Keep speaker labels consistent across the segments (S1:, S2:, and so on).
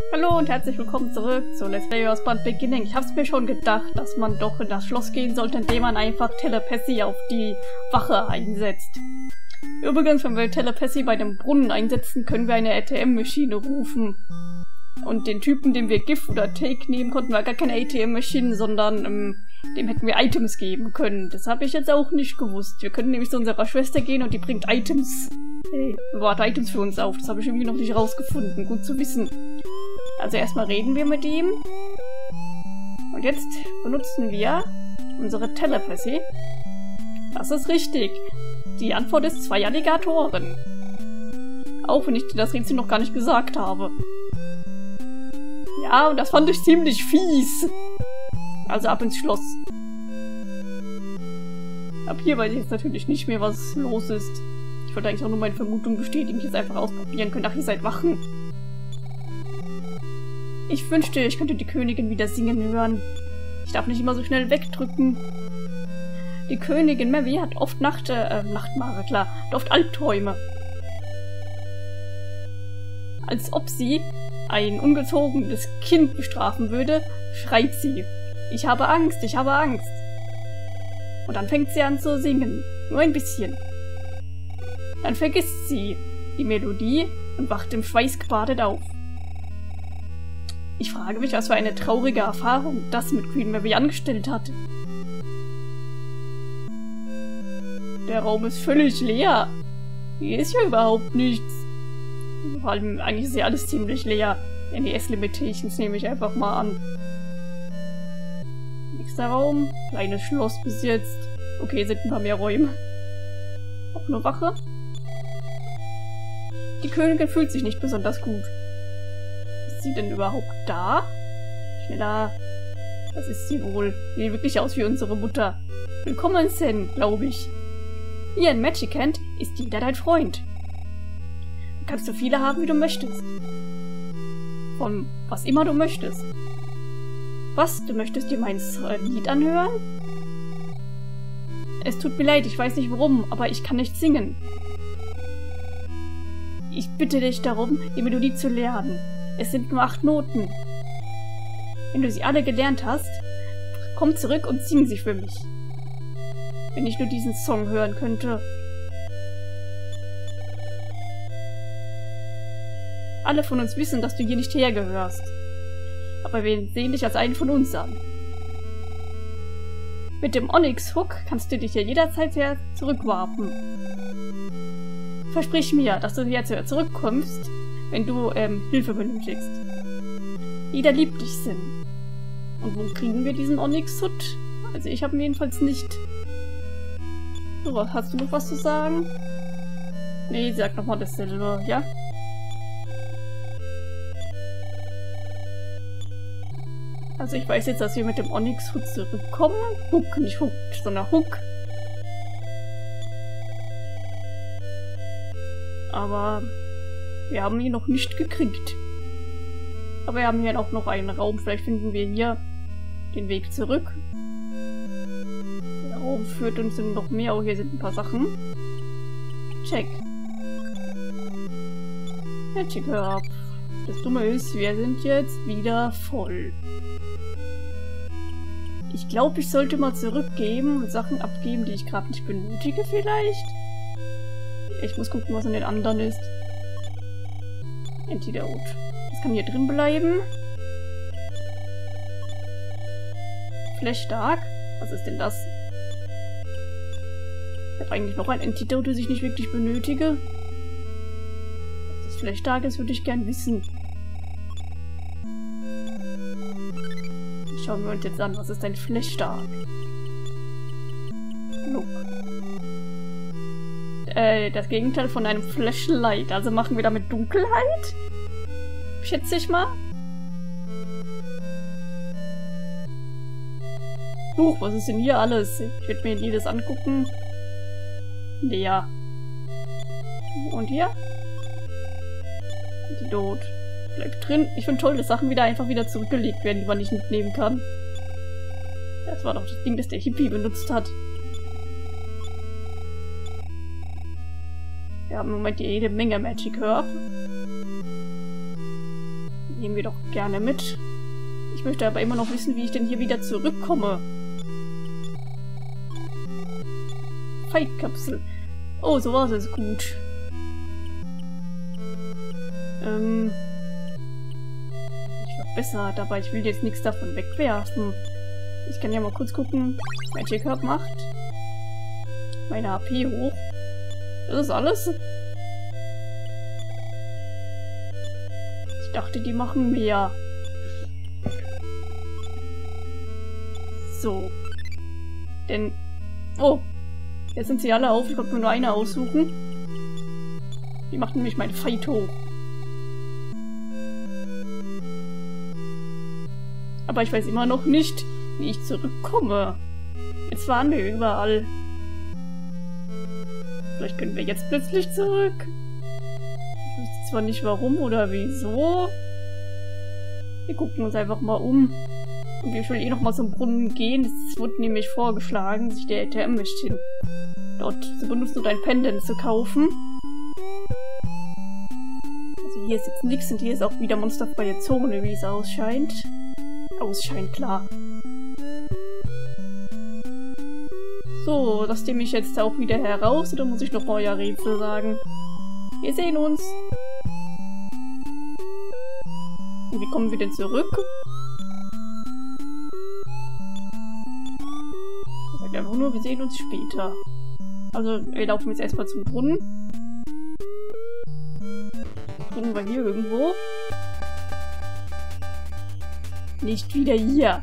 S1: Hallo und herzlich willkommen zurück zu Let's Play Earthbound Beginning. Ich hab's mir schon gedacht, dass man doch in das Schloss gehen sollte, indem man einfach Telepathy auf die Wache einsetzt. Übrigens, wenn wir Telepathy bei dem Brunnen einsetzen, können wir eine ATM-Maschine rufen. Und den Typen, dem wir GIF oder Take nehmen, konnten wir gar keine ATM-Maschinen, sondern dem hätten wir Items geben können. Das habe ich jetzt auch nicht gewusst. Wir können nämlich zu unserer Schwester gehen und die bringt Items. Bewahrt Items für uns auf. Das habe ich irgendwie noch nicht rausgefunden. Gut zu wissen. Also erstmal reden wir mit ihm. Und jetzt benutzen wir unsere Telepathy. Das ist richtig. Die Antwort ist 2 Alligatoren. Auch wenn ich dir das Rätsel noch gar nicht gesagt habe. Ja, und das fand ich ziemlich fies. Also ab ins Schloss. Ab hier weiß ich jetzt natürlich nicht mehr, was los ist. Ich wollte eigentlich auch nur meine Vermutung bestätigen, ich jetzt einfach ausprobieren können. Ach, ihr seid Wachen. Ich wünschte, ich könnte die Königin wieder singen hören. Ich darf nicht immer so schnell wegdrücken. Die Königin Mary hat oft Nachtmare, klar, hat oft Albträume. Als ob sie ein ungezogenes Kind bestrafen würde, schreit sie: Ich habe Angst, ich habe Angst. Und dann fängt sie an zu singen. Nur ein bisschen. Dann vergisst sie die Melodie und wacht im Schweiß gebadet auf. Ich frage mich, was für eine traurige Erfahrung das mit Queen Mary angestellt hat. Der Raum ist völlig leer. Hier ist ja überhaupt nichts. Vor allem, eigentlich ist ja alles ziemlich leer. NES-Limitations nehme ich einfach mal an. Nächster Raum. Kleines Schloss bis jetzt. Okay, sind ein paar mehr Räume. Auch nur Wache. Die Königin fühlt sich nicht besonders gut. Ist sie denn überhaupt da? Schneller. Das ist sie wohl. Sieht wirklich aus wie unsere Mutter. Willkommen, Sen, glaube ich. Hier in Magicant ist jeder dein Freund. Du kannst so viele haben, wie du möchtest. Von was immer du möchtest. Was? Du möchtest dir mein Lied anhören? Es tut mir leid, ich weiß nicht warum, aber ich kann nicht singen. Ich bitte dich darum, die Melodie zu lernen. Es sind nur 8 Noten. Wenn du sie alle gelernt hast, komm zurück und sing sie für mich. Wenn ich nur diesen Song hören könnte. Alle von uns wissen, dass du hier nicht hergehörst. Aber wir sehen dich als einen von uns an. Mit dem Onyx-Hook kannst du dich ja jederzeit zurückwarpen. Versprich mir, dass du jetzt zurückkommst, wenn du Hilfe benötigst. Jeder liebt dich, Sin. Und wo kriegen wir diesen Onyx-Hood? Also ich habe ihn jedenfalls nicht. So, hast du noch was zu sagen? Nee, sag nochmal dasselbe, ja? Also ich weiß jetzt, dass wir mit dem Onyx-Hood zurückkommen. Hook, nicht Hook, sondern Hook. Aber wir haben ihn noch nicht gekriegt. Aber wir haben hier auch noch einen Raum. Vielleicht finden wir hier den Weg zurück. Der Raum führt uns in noch mehr. Oh, hier sind ein paar Sachen. Check. Magic Herb. Das Dumme ist, wir sind jetzt wieder voll. Ich glaube, ich sollte mal zurückgehen und Sachen abgeben, die ich gerade nicht benötige vielleicht. Ich muss gucken, was an den anderen ist. Antidote. Das kann hier drin bleiben. Flash stark. Was ist denn das? Ich habe eigentlich noch ein Antidote, das ich nicht wirklich benötige. Was das Flash stark ist, würde ich gern wissen. Schauen wir uns jetzt an, was ist ein Flash stark? Nope. Das Gegenteil von einem Flashlight. Also machen wir damit Dunkelheit? Schätze ich mal. Huch, was ist denn hier alles? Ich werde mir jedes angucken. Ja. Und hier? Antidot. Bleibt drin. Ich finde toll, dass Sachen einfach wieder zurückgelegt werden, die man nicht mitnehmen kann. Das war doch das Ding, das der Hippie benutzt hat. Wir haben im Moment jede Menge Magic Herb. Nehmen wir doch gerne mit. Ich möchte aber immer noch wissen, wie ich denn hier wieder zurückkomme. Fight-Kapsel. Oh, so war es gut. Ich verbessert, aber ich will jetzt nichts davon wegwerfen. Ich kann ja mal kurz gucken, was mein Check-up macht. Meine HP hoch. Das ist alles. Ich dachte, die machen mehr. So. Denn... Oh. Jetzt sind sie alle auf. Ich konnte mir nur eine aussuchen. Die macht nämlich mein Fight hoch. Aber ich weiß immer noch nicht, wie ich zurückkomme. Jetzt waren wir überall. Vielleicht können wir jetzt plötzlich zurück. Ich weiß zwar nicht warum oder wieso. Wir gucken uns einfach mal um. Und ich will eh noch mal zum Brunnen gehen. Es wurde nämlich vorgeschlagen, sich der ATM-Maschine dort zu benutzen und ein Pendant zu kaufen. Also hier ist jetzt nichts und hier ist auch wieder monsterfreie Zone, wie es auscheint. Ausscheint, klar. So, lasst ihr mich jetzt auch wieder heraus oder muss ich noch euer Rätsel sagen? Wir sehen uns. Und wie kommen wir denn zurück? Ich sage einfach nur, wir sehen uns später. Also, wir laufen jetzt erstmal zum Brunnen. Brunnen war hier irgendwo. Nicht wieder hier.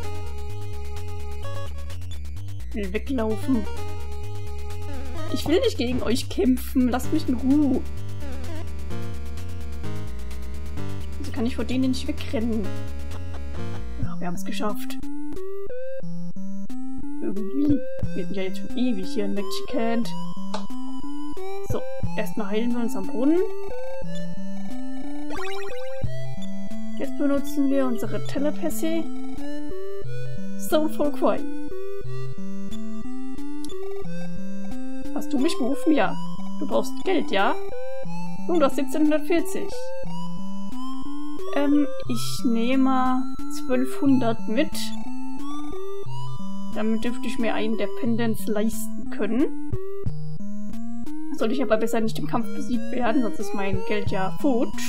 S1: Ich will weglaufen. Ich will nicht gegen euch kämpfen. Lasst mich in Ruhe. Also kann ich vor denen nicht wegrennen. Ja, wir haben es geschafft. Irgendwie. Wir sind ja jetzt schon ewig hier in Magicant. So, erstmal heilen wir uns am Brunnen. Jetzt benutzen wir unsere Telepathy. Soulful Coin. Hast du mich gerufen? Ja. Du brauchst Geld, ja? Nun, du hast 1740. Ich nehme 1200 mit. Damit dürfte ich mir einen der Pendants leisten können. Sollte ich aber besser nicht im Kampf besiegt werden, sonst ist mein Geld ja futsch.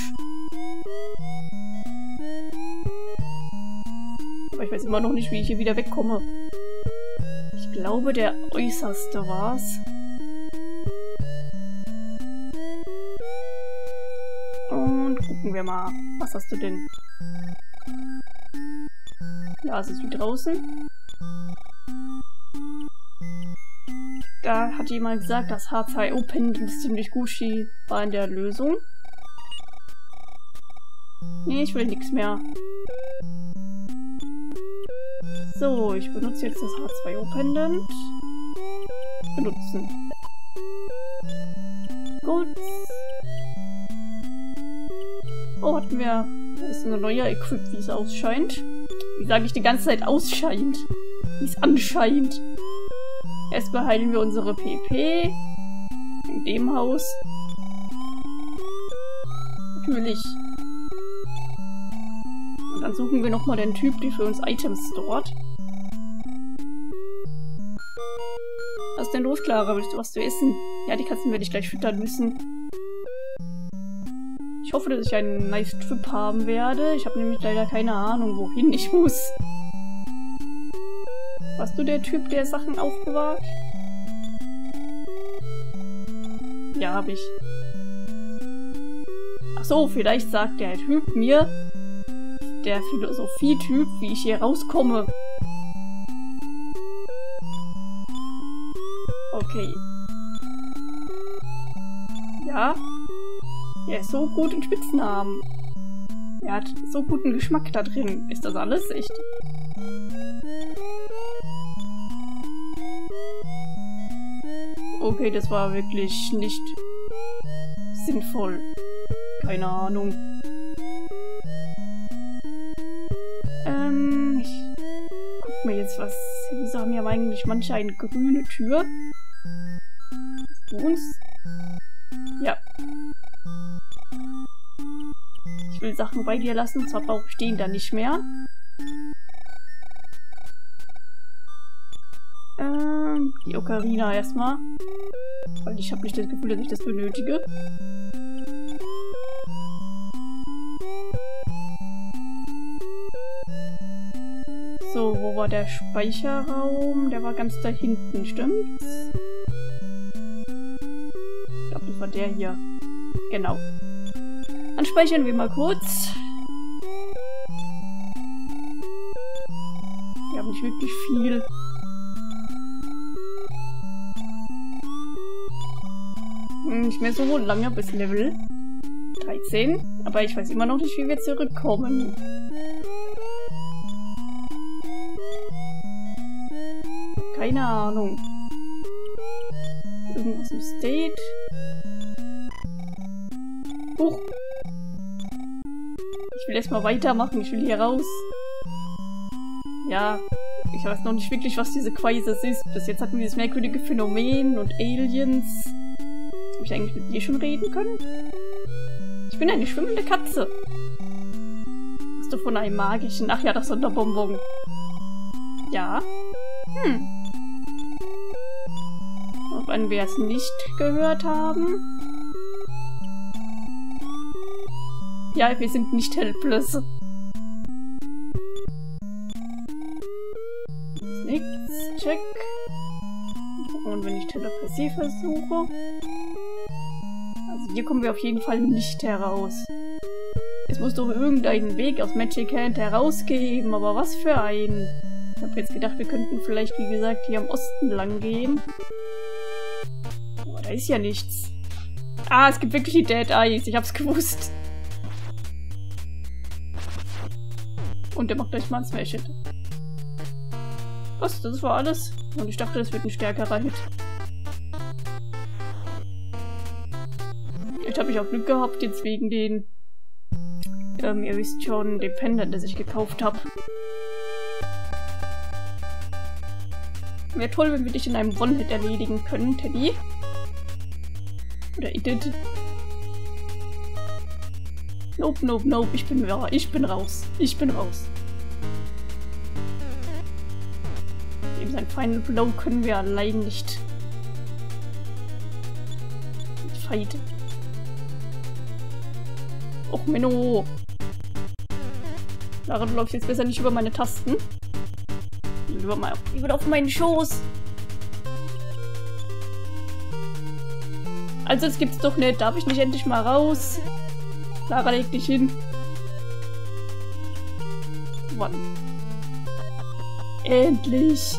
S1: Aber ich weiß immer noch nicht, wie ich hier wieder wegkomme. Ich glaube, der Äußerste war's. Und gucken wir mal. Was hast du denn? Ja, es ist wie draußen. Da hat jemand gesagt, das H2O-Pendant ist ziemlich Gucci war in der Lösung. Nee, ich will nichts mehr. So, ich benutze jetzt das H2O-Pendant. Benutzen. Gut. Oh, hatten wir... Da ist eine neue Equip, wie es ausscheint. Wie sage ich die ganze Zeit ausscheint? Wie es anscheint. Erstmal heilen wir unsere PP. In dem Haus. Natürlich. Und dann suchen wir nochmal den Typ, der für uns Items stored. Was ist denn los, Clara? Willst du was zu essen? Ja, die Katzen werde ich gleich füttern müssen. Ich hoffe, dass ich einen nice Trip haben werde. Ich habe nämlich leider keine Ahnung, wohin ich muss. Warst du der Typ, der Sachen aufbewahrt? Ja, hab ich. Ach so, vielleicht sagt der Typ mir, der Philosophie-Typ, wie ich hier rauskomme. Okay. Ja. Er ist so gut in Spitznamen. Er hat so guten Geschmack da drin. Ist das alles? Echt? Okay, das war wirklich nicht sinnvoll. Keine Ahnung. Ich guck mir jetzt was... Wieso haben ja eigentlich manche eine grüne Tür? Hast du uns? Ja. Ich will Sachen bei dir lassen, und zwar brauche ich den dann nicht mehr. Die Ocarina erstmal. Weil ich habe nicht das Gefühl, dass ich das benötige. So, wo war der Speicherraum? Der war ganz da hinten, stimmt's? Ich glaube, das war der hier. Genau. Dann speichern wir mal kurz. Wir haben nicht wirklich viel. Nicht mehr so lange bis Level 13. Aber ich weiß immer noch nicht, wie wir zurückkommen. Keine Ahnung. Irgendwas im State. Huch. Ich will erstmal weitermachen. Ich will hier raus. Ja, ich weiß noch nicht wirklich, was diese Quaisas ist. Bis jetzt hatten wir dieses merkwürdige Phänomen und Aliens. Habe ich eigentlich mit dir schon reden können? Ich bin eine schwimmende Katze. Hast du von einem magischen... Ach ja, das Sonderbonbon. Ja. Ob wir es nicht gehört haben? Ja, wir sind nicht helpless. Nichts. Check. Und wenn ich Telepathie versuche... Also hier kommen wir auf jeden Fall nicht heraus. Es muss doch irgendeinen Weg aus Magic Hand herausgeben, aber was für einen? Ich habe jetzt gedacht, wir könnten vielleicht, wie gesagt, hier am Osten lang gehen. Aber da ist ja nichts. Ah, es gibt wirklich die Dead Eyes. Ich hab's gewusst. Und der macht gleich mal ein Smash-Hit. Was? Das war alles? Und ich dachte, das wird ein stärkerer Hit. Jetzt habe ich auch Glück gehabt, jetzt wegen den... ihr wisst schon, den Pendant, das ich gekauft habe. Wäre toll, wenn wir dich in einem One-Hit erledigen können, Teddy. Oder Edith. Nope, nope, nope. Ich bin raus. Ich bin raus. Eben sein Final Blow können wir allein nicht fighten. Och, Menno. Lara, du läufst jetzt besser nicht über meine Tasten. Über auf meinen Schoß. Also, das gibt's doch nicht. Darf ich nicht endlich mal raus? Lara, leg dich hin. Mann. Endlich.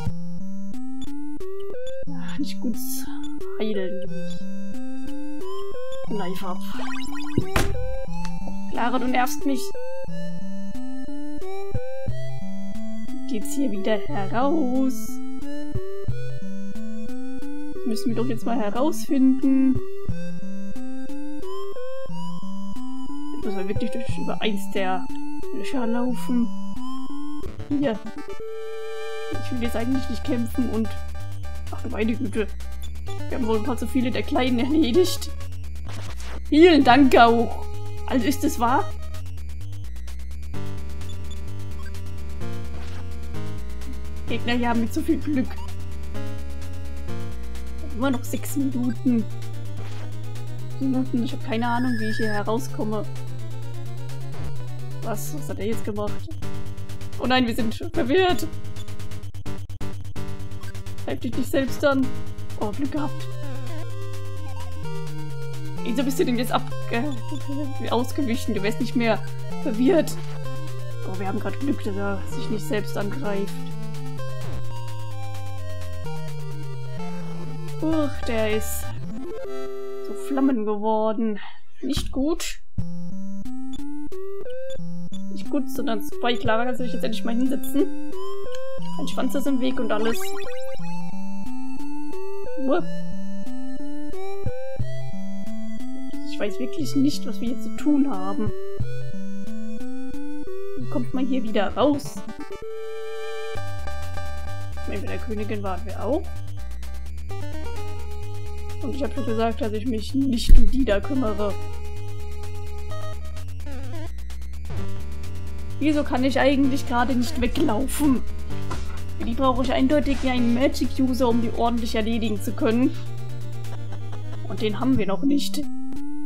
S1: Ach, nicht gut heilen. Knife ab. Lara, du nervst mich. Geht's hier wieder heraus? Das müssen wir doch jetzt mal herausfinden. Jetzt müssen wir wirklich über eins der Löcher laufen. Hier. Ich will jetzt eigentlich nicht kämpfen und... Ach, meine Güte. Wir haben wohl ein paar zu viele der Kleinen erledigt. Vielen Dank auch. Also ist es wahr? Gegner hier haben mit so viel Glück. Immer noch 6 Minuten. Ich habe keine Ahnung, wie ich hier herauskomme. Was hat er jetzt gemacht? Oh nein, wir sind verwirrt. Greif dich nicht selbst an. Oh, Glück gehabt. Wieso bist du denn jetzt ausgewichen? Du wärst nicht mehr verwirrt. Oh, wir haben gerade Glück, dass er sich nicht selbst angreift. Der ist so Flammen geworden. Nicht gut. Nicht gut, sondern bei Clara kannst du dich jetzt endlich mal hinsetzen. Dein Schwanz ist im Weg und alles. Ich weiß wirklich nicht, was wir jetzt zu tun haben. Wie kommt man hier wieder raus? Ich meine, bei der Königin waren wir auch. Und ich habe schon gesagt, dass ich mich nicht um die da kümmere. Wieso kann ich eigentlich gerade nicht weglaufen? Für die brauche ich eindeutig einen Magic-User, um die ordentlich erledigen zu können. Und den haben wir noch nicht. Ich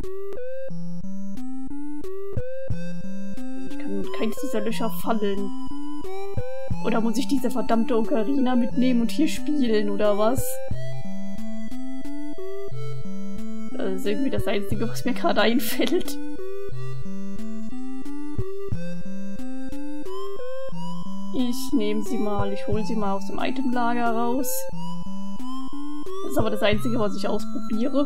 S1: kann keins dieser Löcher fallen. Oder muss ich diese verdammte Ocarina mitnehmen und hier spielen, oder was? Das ist irgendwie das Einzige, was mir gerade einfällt. Ich nehme sie mal, ich hole sie mal aus dem Itemlager raus. Das ist aber das Einzige, was ich ausprobiere.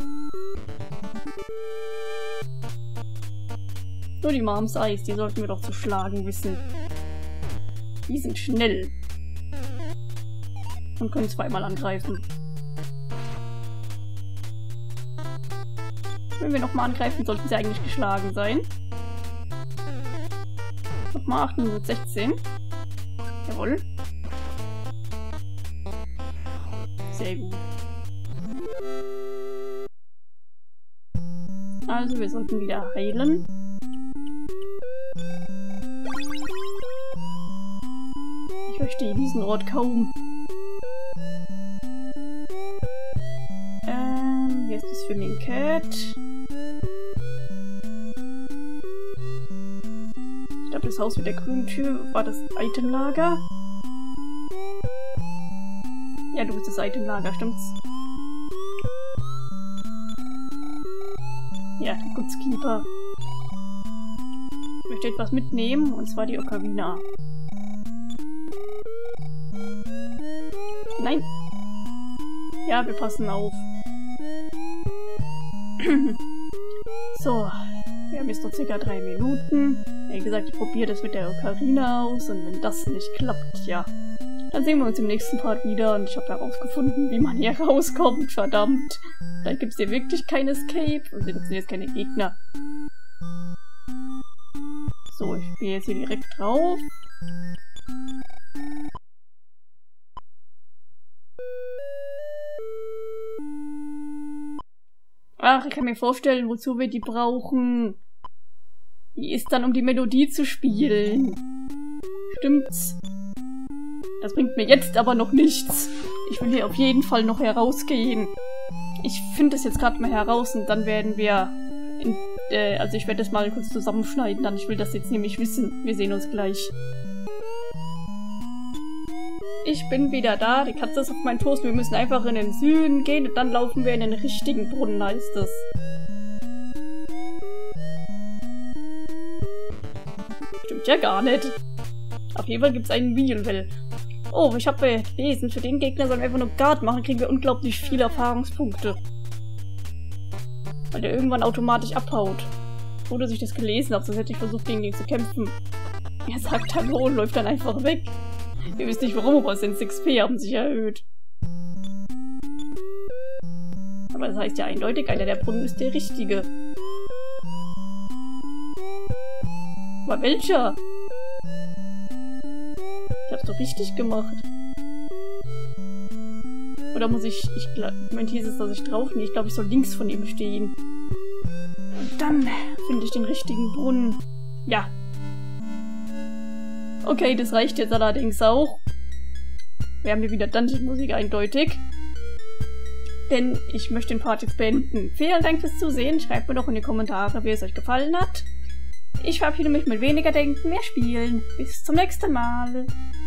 S1: Nur die Moms Eis, die sollten wir doch zu schlagen wissen. Die sind schnell. Und können zweimal angreifen. Wenn wir nochmal angreifen, sollten sie eigentlich geschlagen sein. Nochmal 816. Jawohl. Sehr gut. Also, wir sollten wieder heilen. Ich verstehe diesen Ort kaum. Hier ist das Swimming Cat. Ich glaube, das Haus mit der grünen Tür war das Itemlager. Ja, du bist das Itemlager, stimmt's? Ja, der Goodskeeper. Ich möchte etwas mitnehmen, und zwar die Ocarina. Nein! Ja, wir passen auf. So, wir haben jetzt noch ca. 3 Minuten. Wie gesagt, ich probiere das mit der Ocarina aus, und wenn das nicht klappt, ja, dann sehen wir uns im nächsten Part wieder, und ich habe herausgefunden, wie man hier rauskommt, verdammt. Vielleicht gibt es hier wirklich kein Escape, und sind jetzt keine Gegner. So, ich gehe jetzt hier direkt drauf. Ach, ich kann mir vorstellen, wozu wir die brauchen. Die ist dann, um die Melodie zu spielen. Stimmt's? Das bringt mir jetzt aber noch nichts. Ich will hier auf jeden Fall noch herausgehen. Ich finde es jetzt gerade mal heraus, und dann werden wir... also ich werde das mal kurz zusammenschneiden, dann. Ich will das jetzt nämlich wissen. Wir sehen uns gleich. Ich bin wieder da, die Katze ist auf meinen Toast. Wir müssen einfach in den Süden gehen, und dann laufen wir in den richtigen Brunnen, heißt es. Stimmt ja gar nicht. Auf jeden Fall gibt es einen Wheelwell. Oh, ich habe gelesen, für den Gegner sollen wir einfach nur Guard machen, kriegen wir unglaublich viele Erfahrungspunkte. Weil der irgendwann automatisch abhaut. Oder dass ich das gelesen habe, sonst hätte ich versucht, gegen den zu kämpfen. Er sagt Hallo und läuft dann einfach weg. Ihr wisst nicht warum, aber seine XP haben sich erhöht. Aber das heißt ja eindeutig, einer der Brunnen ist der richtige. Aber welcher? Ich hab's doch richtig gemacht. Oder muss ich... Moment, hieß es, dass ich drauf... Nee, ich glaube, ich soll links von ihm stehen. Und dann finde ich den richtigen Brunnen. Ja. Okay, das reicht jetzt allerdings auch. Wir haben hier wieder Dungeon-Musik, eindeutig. Denn ich möchte den Part jetzt beenden. Vielen Dank fürs Zusehen. Schreibt mir doch in die Kommentare, wie es euch gefallen hat. Ich verabschiede mich mit weniger Denken, mehr Spielen. Bis zum nächsten Mal.